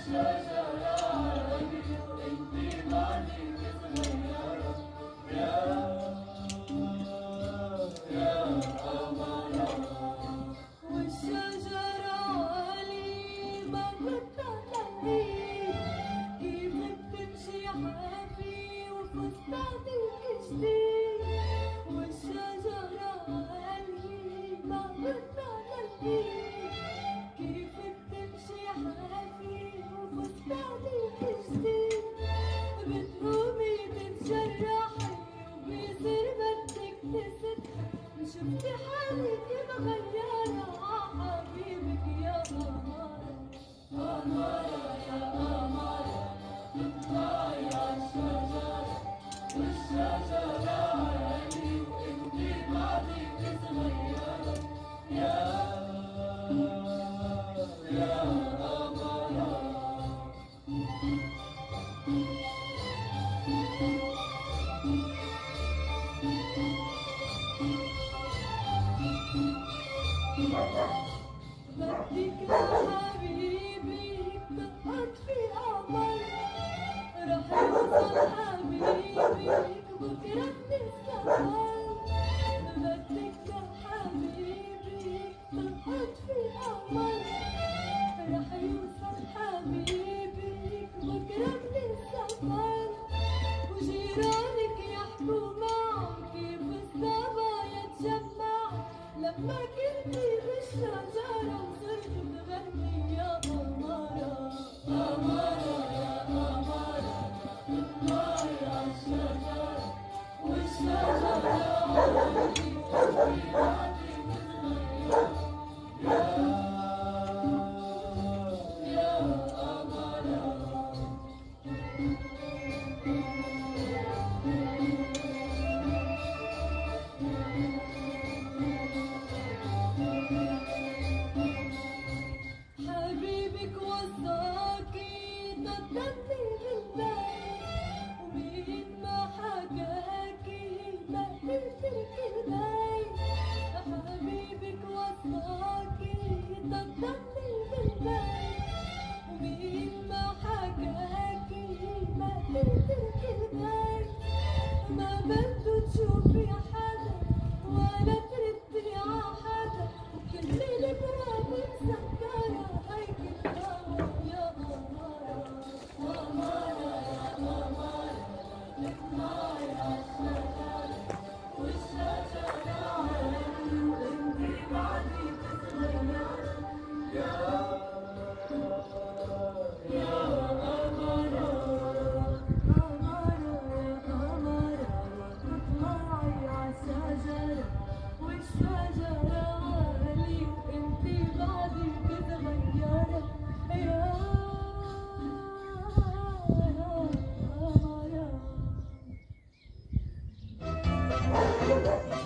شفتي حالك مغيرة حبيبك يا قمرة قمرة يا قمرة تطلعي عالشجرة والشجرة عالي وانتي بعدك صغيرة يا قمرة. بدك يا حبيبي تقعد في قمر رح يوصل حبيبك بكرة من السفر. بدك يا حبيبي تقعد في قمر رح يوصل حبيبك بكرة من السفر. وجيرانك يحكوا معه كيف الصبايا تجمعوا لما كنتي بالشجرة وصرت تغني يا قمرة قمرة يا قمرة تطلعي عالشجرة والشجرة عالي وانتي بعدك صغيرة يا قمرة. حبيبك وصاكي تضلني بالبيت ومين ما حكاكي ما قلتلك البيت. حبيبك وصاكي تضلني بالبيت ومين ما حكاكي ما قلتلك البيت. ما بده تشوفي حدا ولا تردي عحدا وكل الابواب مسكرة هيك الهوى يا قمرة قمرة يا قمرة تطلعي عالشجرة والشجرة عالي وانتي بعدك صغيرة يا قمرة قمرة يا قمرة تطلعي عالشجرة والشجرة عالي وانتي بعدك صغيرة يا قمرة.